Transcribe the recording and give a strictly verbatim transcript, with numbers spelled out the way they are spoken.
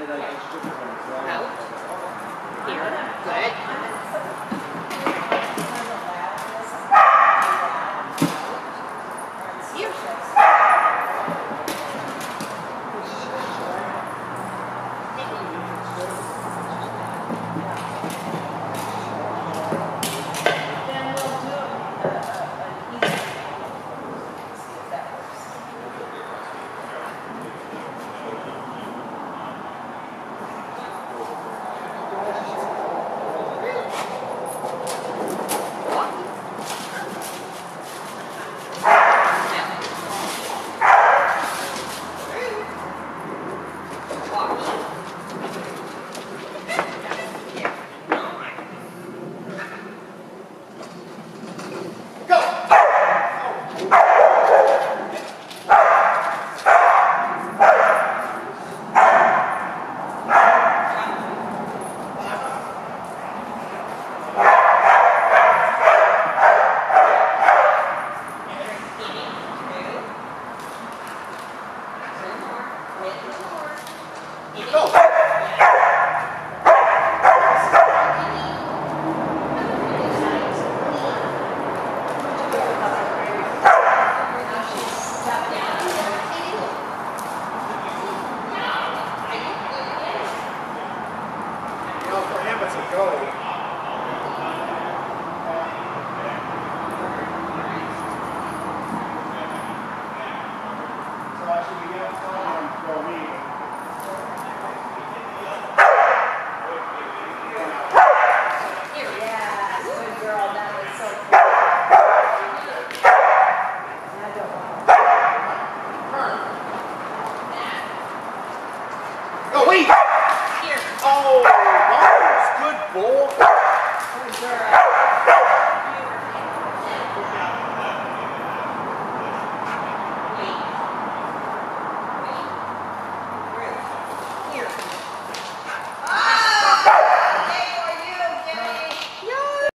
Out. Here. Good. It's a goal. So actually we get someone go me. Yeah, good girl, that was so cool. Go, wait! Here. Oh, nice. Good ball.